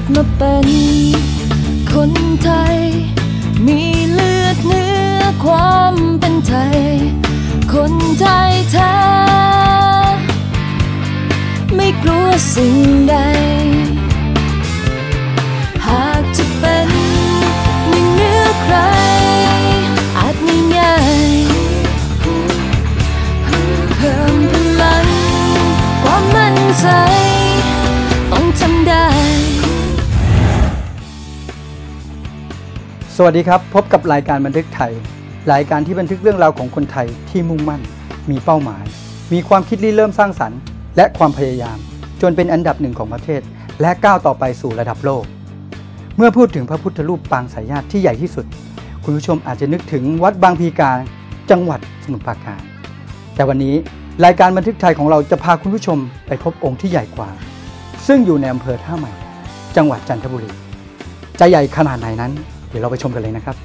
มาเป็นคนไทยมีเลือดเนื้อความเป็นไทยคนไทยแท้ไม่กลัวสิ่งใดหากจะเป็นหนึ่งเหนือใครอาจไม่ง่ายเพิ่มพลังความมั่นใจต้องทำได้สวัสดีครับพบกับรายการบันทึกไทยรายการที่บันทึกเรื่องราวของคนไทยที่มุ่งมั่นมีเป้าหมายมีความคิดริเริ่มสร้างสรรค์และความพยายามจนเป็นอันดับหนึ่งของประเทศและก้าวต่อไปสู่ระดับโลกเมื่อพูดถึงพระพุทธรูปปางสายญาติที่ใหญ่ที่สุดคุณผู้ชมอาจจะนึกถึงวัดบางพลีกาจังหวัดสมุทรปราการแต่วันนี้รายการบันทึกไทยของเราจะพาคุณผู้ชมไปพบองค์ที่ใหญ่กว่าซึ่งอยู่ในอำเภอท่าใหม่จังหวัดจันทบุรีจะใหญ่ขนาดไหนนั้นเดี๋ยวเราไปชมกันเลยนะครับ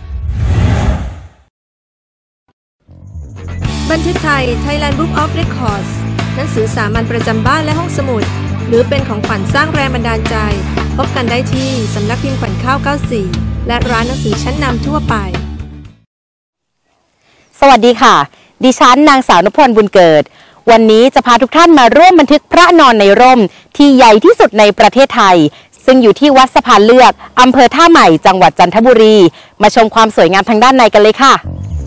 บันทึกไทย Thailand Book of Records หนังสือสามัญประจำบ้านและห้องสมุดหรือเป็นของขวัญสร้างแรงบันดาลใจพบกันได้ที่สำนักพิมพ์ขวัญข้าว94และร้านหนังสือชั้นนำทั่วไปสวัสดีค่ะดิฉันนางสาวนพพรบุญเกิดวันนี้จะพาทุกท่านมาร่วมบันทึกพระนอนในร่มที่ใหญ่ที่สุดในประเทศไทยซึ่งอยู่ที่วัดสะพานเลือกอำเภอท่าใหม่จังหวัดจันทบุรีมาชมความสวยงามทางด้านในกันเลยค่ะ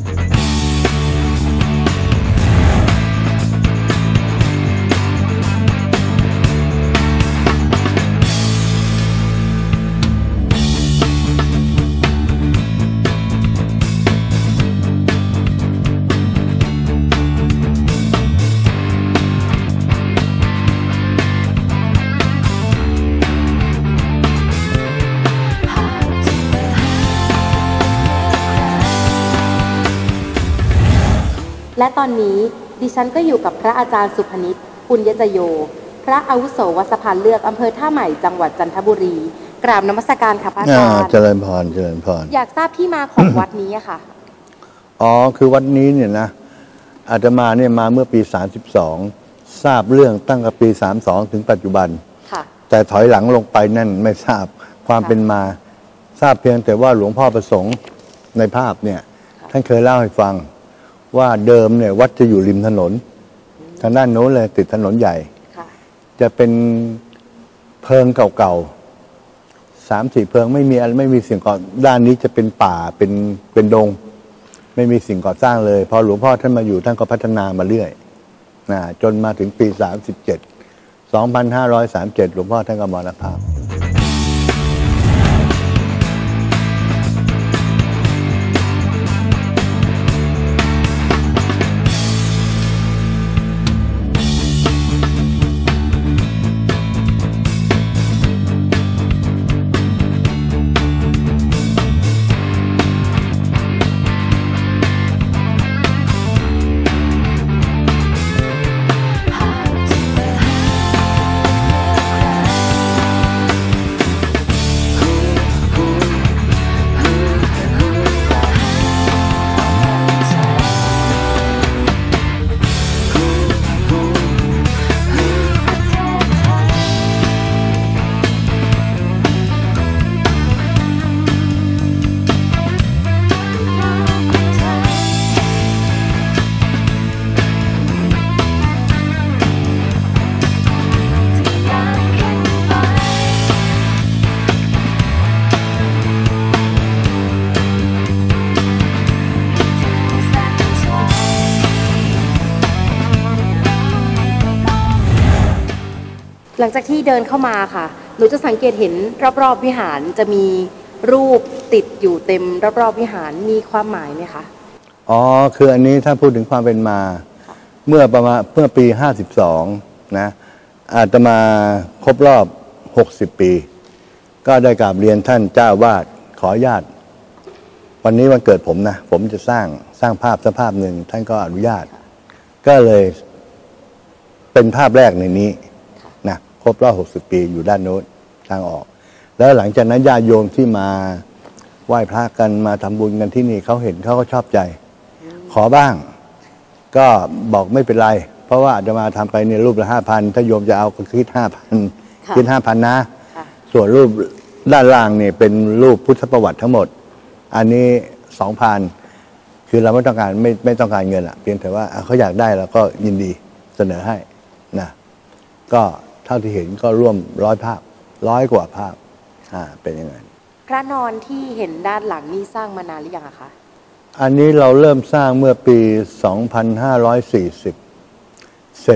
และตอนนี้ดิฉันก็อยู่กับพระอาจารย์สุพนิช ปุญญจโยพระอาวุโสวัดสะพานเลือกอำเภอท่าใหม่จังหวัดจันทบุรีกราบนมัสการค่ะพระอาจารย์เจริญพรเจริญพรอยากทราบที่มาของวัดนี้ค่ะคือวัดนี้เนี่ยนะอาตมาเนี่ยมาเมื่อปี32ทราบเรื่องตั้งแต่ปี32ถึงปัจจุบันแต่ถอยหลังลงไปนั่นไม่ทราบความเป็นมาทราบเพียงแต่ว่าหลวงพ่อประสงค์ในภาพเนี่ยท่านเคยเล่าให้ฟังว่าเดิมเนี่ยวัดจะอยู่ริมถนนทางด้านโน้นเลยติดถนนใหญ่จะเป็นเพิงเก่าๆ3-4เพิงไม่มีสิ่งก่อด้านนี้จะเป็นป่าเป็นดงไม่มีสิ่งก่อสร้างเลยพอหลวงพ่อท่านมาอยู่ท่านก็พัฒนามาเรื่อยจนมาถึงปี2537หลวงพ่อท่านก็มรณภาพหลังจากที่เดินเข้ามาค่ะหนูจะสังเกตเห็นรอบๆวิหารจะมีรูปติดอยู่เต็มรอบๆวิหารมีความหมายไหมคะคืออันนี้ถ้าพูดถึงความเป็นมาเมื่อปี52นะอาตมาครบรอบ60ปีก็ได้กราบเรียนท่านเจ้าวาดขออนุญาตวันนี้วันเกิดผมนะผมจะสร้างภาพสักภาพหนึ่งท่านก็อนุญาตก็เลยเป็นภาพแรกในนี้นะครบรอบ60ปีอยู่ด้านโน้นทางออกแล้วหลังจากนั้นญาติโยมที่มาไหว้พระกันมาทำบุญกันที่นี่เขาเห็นเขาก็ชอบใจขอบ้างก็บอกไม่เป็นไรเพราะว่าอาจจะมาทำไปเนี่ยรูปละ 5,000 ถ้าโยมจะเอาก็คิด 5,000 คิด 5,000 นะส่วนรูปด้านล่างนี่เป็นรูปพุทธประวัติทั้งหมดอันนี้2,000คือเราไม่ต้องการเงินเพียงแต่ว่าเขาอยากได้เราก็ยินดีเสนอให้นะก็เท่าที่เห็นก็ร่วม100 ภาพ100 กว่าภาพเป็นยังไงพระนอนที่เห็นด้านหลังนี่สร้างมานานหรือยังคะอันนี้เราเริ่มสร้างเมื่อปี2540เสร็จ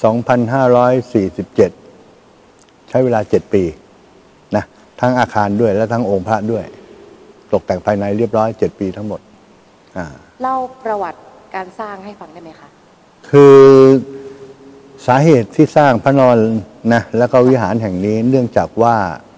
2547ใช้เวลา7 ปีนะทั้งอาคารด้วยและทั้งองค์พระด้วยตกแต่งภายในเรียบร้อย7 ปีทั้งหมดเล่าประวัติการสร้างให้ฟังได้ไหมคะคือสาเหตุที่สร้างพระนอนนะแล้วก็วิหารแห่งนี้เนื่องจากว่า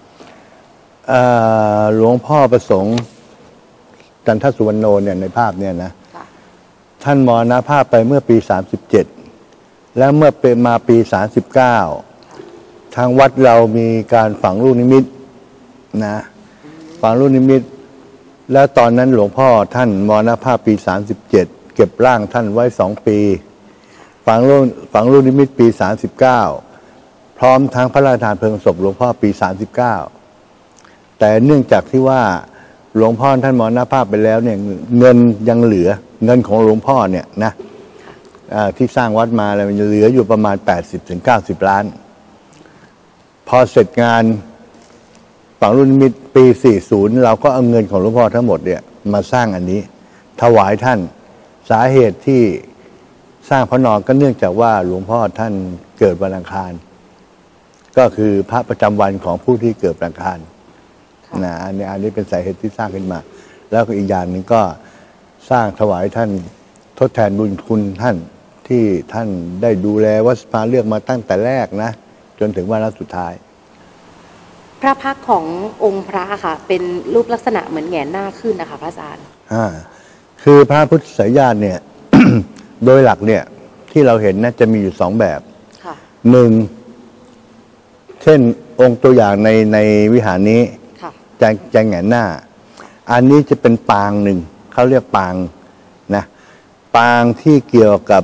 หลวงพ่อประสงค์จันทสุวรรณโนเนี่ยในภาพเนี่ยนะท่านมรณภาพไปเมื่อปี37แล้วเมื่อเป็นมาปี39ทางวัดเรามีการฝังลูกนิมิตนะฝังลูกนิมิตแล้วตอนนั้นหลวงพ่อท่านมรณภาพปี37เก็บร่างท่านไว้2 ปีฝังลูกนิมิตปี39พร้อมทั้งพระราชทานเพลิงศพหลวงพ่อปี39แต่เนื่องจากที่ว่าหลวงพ่อท่านมรณภาพไปแล้วเนี่ยเงินยังเหลือเงินของหลวงพ่อเนี่ยนะที่สร้างวัดมาแล้วมันเหลืออยู่ประมาณ 80-90 ล้านพอเสร็จงานฝังลูกนิมิตปี40เราก็เอาเงินของหลวงพ่อทั้งหมดเนี่ยมาสร้างอันนี้ถวายท่านสาเหตุที่สร้างพระนอนก็เนื่องจากว่าหลวงพ่อท่านเกิดวันอังคารก็คือพระประจำวันของผู้ที่เกิดวันอังคารนะอันนี้เป็นสาเหตุที่สร้างขึ้นมาแล้วก็อีกอย่างหนึ่งก็สร้างถวายท่านทดแทนบุญคุณท่านที่ท่านได้ดูแลวัดสภาเลือกมาตั้งแต่แรกนะจนถึงวาระสุดท้ายพระพักตร์ขององค์พระค่ะเป็นรูปลักษณะเหมือนแหงนหน้าขึ้นนะคะพระอาจารย์คือพระพุทธไสยญาณเนี่ย โดยหลักเนี่ยที่เราเห็นนะจะมีอยู่2 แบบหนึ่งเช่นองค์ตัวอย่างในวิหารนี้จะแหงนหน้าอันนี้จะเป็นปางหนึ่งเขาเรียกปางนะปางที่เกี่ยวกับ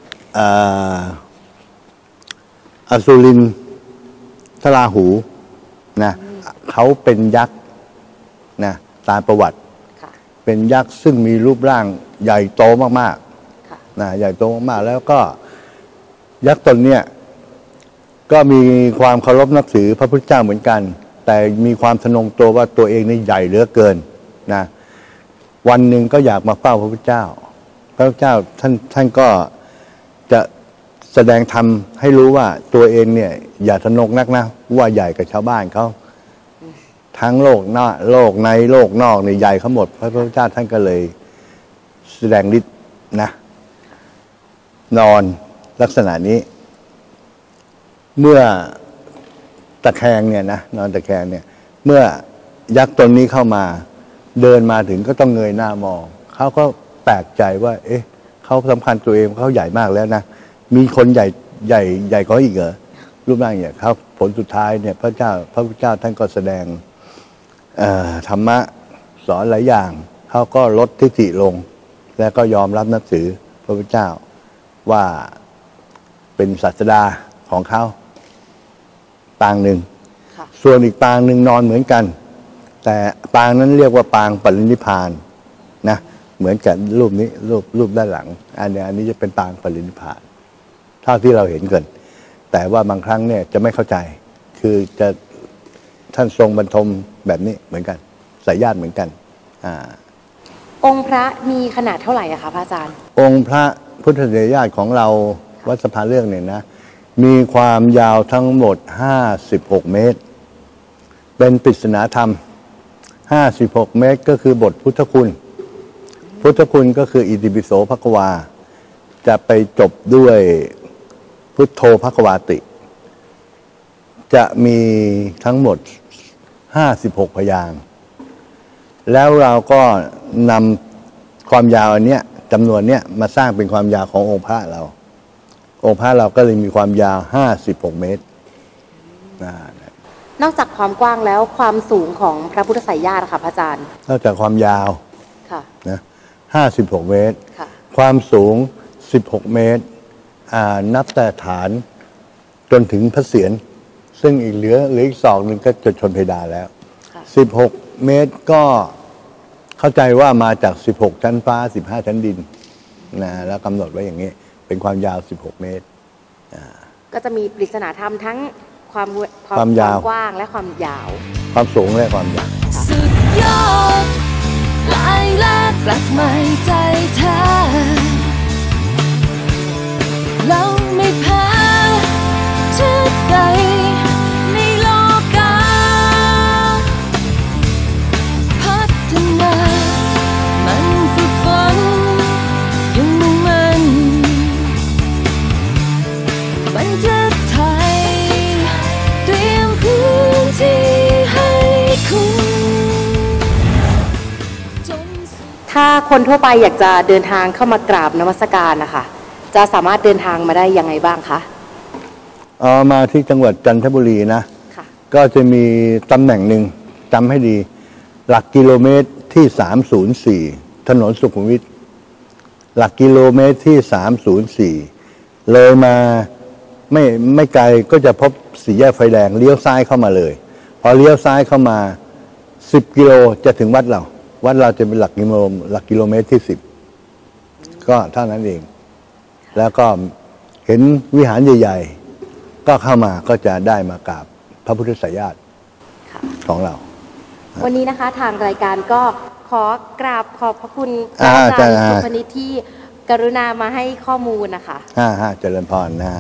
อสุรินทราหูนะเขาเป็นยักษ์นะตามประวัติเป็นยักษ์ซึ่งมีรูปร่างใหญ่โตมากๆนะใหญ่โตมากๆแล้วก็ยักษ์ตนเนี้ยก็มีความเคารพนับถือพระพุทธเจ้าเหมือนกันแต่มีความทะนงตัวว่าตัวเองนี่ใหญ่เหลือเกินนะวันหนึ่งก็อยากมาเฝ้าพระพุทธเจ้าพระพุทธเจ้าท่านก็จะแสดงธรรมให้รู้ว่าตัวเองเนี่ยอย่าทะนงนักนะว่าใหญ่กับชาวบ้านเขาทั้งโลกในโลกนอกในใหญ่เขาหมดพระพุทธเจ้าท่านก็เลยแสดงฤทธิ์นะนอนลักษณะนี้เมื่อตะแคงเนี่ยนะนอนตะแคงเนี่ยเมื่อยักษ์ตนนี้เข้ามาเดินมาถึงก็ต้องเงยหน้ามองเขาก็แปลกใจว่าเอ๊ะเขาสำคัญตัวเองเขาใหญ่มากแล้วนะมีคนใหญ่กว่าอีกเหรอรูปร่างอย่างเขาผลสุดท้ายเนี่ยพระพุทธเจ้าท่านก็แสดงธรรมะสอนหลายอย่างเขาก็ลดทิฏฐิลงแล้วก็ยอมรับนับถือพระพุทธเจ้าว่าเป็นศาสดาของเขาปางหนึ่งส่วนอีกปางหนึ่งนอนเหมือนกันแต่ปางนั้นเรียกว่าปางปรินิพพานนะเหมือนกับรูปนี้รูปด้านหลังอันนี้จะเป็นปางปรินิพพานเท่าที่เราเห็นกันแต่ว่าบางครั้งเนี่ยจะไม่เข้าใจคือจะท่านทรงบรรทมแบบนี้เหมือนกันสายญาติเหมือนกันองค์พระมีขนาดเท่าไหร่อะคะพระอาจารย์องค์พระพุทธเถรญาติของเราวัดสภาเลือกเนี่ยนะมีความยาวทั้งหมด56 เมตรเป็นปริศนาธรรม56 เมตรก็คือบทพุทธคุณก็คืออิติปิโสภควาจะไปจบด้วยพุทโธภควาติจะมีทั้งหมด56 พยางค์แล้วเราก็นำความยาวอันเนี้ยจำนวนเนี้ยมาสร้างเป็นความยาวขององค์พระเราก็เลยมีความยาว56 เมตรนอกจากความกว้างแล้วความสูงของพระพุทธไสยญาติค่ะพระอาจารย์นอกจากความยาวนะ56 เมตรความสูง16 เมตรนับแต่ฐานจนถึงพระเศียรซึ่งอีกเหลืออีกศอกหนึ่งก็จะชนเพดานแล้ว 16 เมตรก็เข้าใจว่ามาจาก16ชั้นฟ้า15ชั้นดินนะแล้วกำหนดไว้อย่างนี้เป็นความยาว16 เมตรก็จะมีปริศนาธรรมทั้งความยาวกว้างและความยาวความสูงและความยาวสุดยอดลายแลกแปลกใหม่ใจแท้เราไม่แพ้ชุดใดในโลกาพัฒนามันฝึกฝนยังมุ่งมั่นบันทึกไทยเตรียมพื้นที่ให้คุณถ้าคนทั่วไปอยากจะเดินทางเข้ามากราบนมัสการนะคะจะสามารถเดินทางมาได้ยังไงบ้างคะมาที่จังหวัดจันทบุรีนะก็จะมีตำแหน่งหนึ่งจำให้ดีหลักกิโลเมตรที่304ถนนสุขุมวิทหลักกิโลเมตรที่304เลยมาไม่ไกลก็จะพบสี่แยกไฟแดงเลี้ยวซ้ายเข้ามาเลยพอเลี้ยวซ้ายเข้ามา10 กิโลจะถึงวัดเราจะเป็นหลักกิโลเมตรที่10ก็เท่านั้นเองแล้วก็เห็นวิหารใหญ่ๆก็เข้ามาก็จะได้มากราบพระพุทธไสยญาติของเราวันนี้นะคะทางรายการก็ขอกราบขอบพระคุณอาจารย์สุพนิชที่กรุณามาให้ข้อมูลนะคะเจริญพรนะ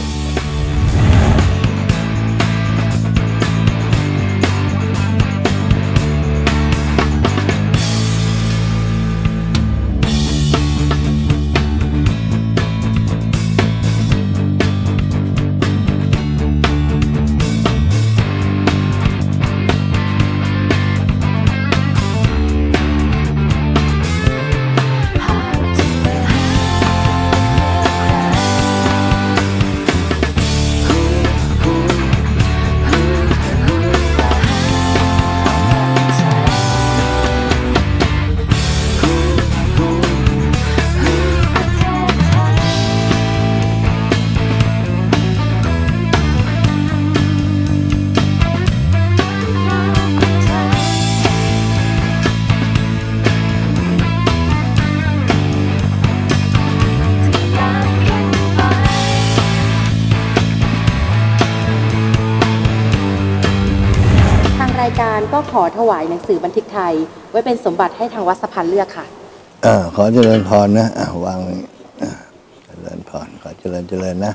การก็ขอถวายหนังสือบันทึกไทยไว้เป็นสมบัติให้ทางวัดสะพานเลือกค่ะขอเจริญพรนะวางเจริญพรขอเจริญนะ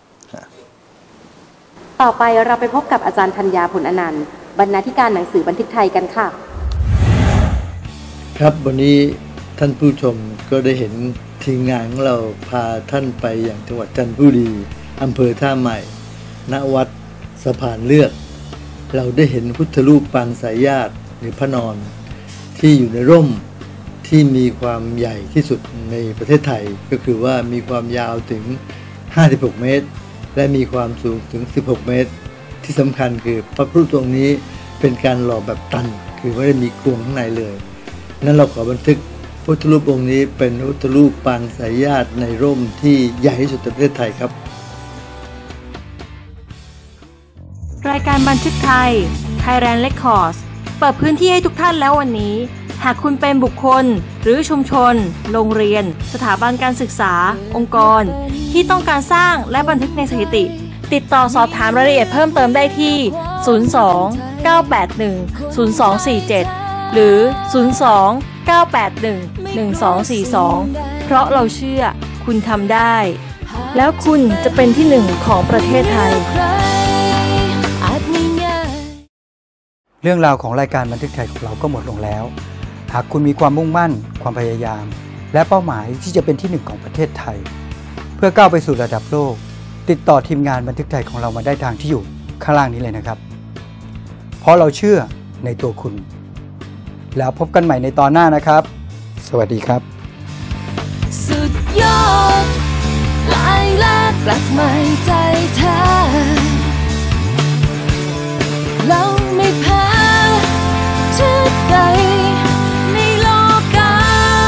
ต่อไปเราไปพบกับอาจารย์ธัญญาผลอนันต์บรรณาธิการหนังสือบันทึกไทยกันค่ะครับวันนี้ท่านผู้ชมก็ได้เห็นทีมงานของเราพาท่านไปอย่างจังหวัดจันทบุรีอำเภอท่าใหม่ณวัดสะพานเลือกเราได้เห็นพุทธรูปปางสายญาติหรือพระนอนที่อยู่ในร่มที่มีความใหญ่ที่สุดในประเทศไทยก็คือว่ามีความยาวถึง56 เมตรและมีความสูงถึง16 เมตรที่สำคัญคือพระพุทธรูปองค์นี้เป็นการหล่อแบบตันคือไม่ได้มีกรวงข้างในเลยนั้นเราขอบันทึกพุทธรูปองค์นี้เป็นพุทธรูปปางสายญาติในร่มที่ใหญ่ที่สุดในประเทศไทยครับรายการบันทึกไทย Thailand Records เปิดพื้นที่ให้ทุกท่านแล้ววันนี้หากคุณเป็นบุคคลหรือชุมชนโรงเรียนสถาบันการศึกษาองค์กรที่ต้องการสร้างและบันทึกในสถิติติดต่อสอบถามรายละเอียดเพิ่มเติมได้ที่ 02-981-0247 หรือ 02-981-1242 เพราะเราเชื่อคุณทำได้แล้วคุณจะเป็นที่หนึ่งของประเทศไทยเรื่องราวของรายการบันทึกไทยของเราก็หมดลงแล้วหากคุณมีความมุ่งมั่นความพยายามและเป้าหมายที่จะเป็นที่หนึ่งของประเทศไทยเพื่อก้าวไปสู่ระดับโลกติดต่อทีมงานบันทึกไทยของเรามาได้ทางที่อยู่ข้างล่างนี้เลยนะครับเพราะเราเชื่อในตัวคุณแล้วพบกันใหม่ในตอนหน้านะครับสวัสดีครับสุดยอดลายแลกแปลกใหม่ใจแท้เราไม่แพ้ชุดใดในโลกา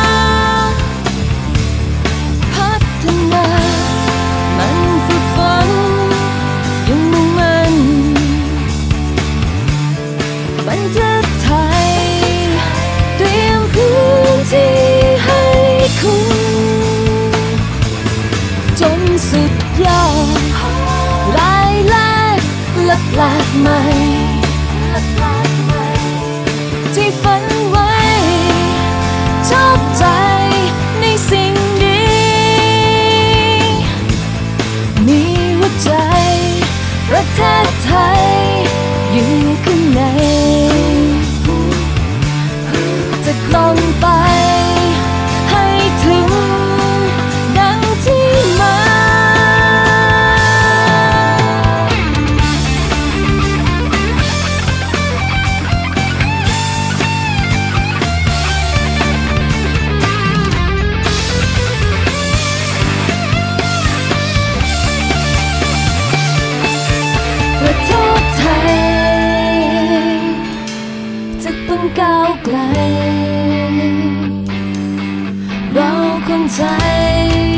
พัฒนามันฝึกฝนยังมุ่งมั่นบันทึกคุ้นจนสุดยอดรายแรกและแปลกใหม่ที่ฝันไว้ชอบใจในสิ่งดีมีหัวใจประเทศไทยอยู่ข้างในจะลงไปให้ถึงดังที่มาประเทศไทยจะต้องก้าวไกลเราคนไทย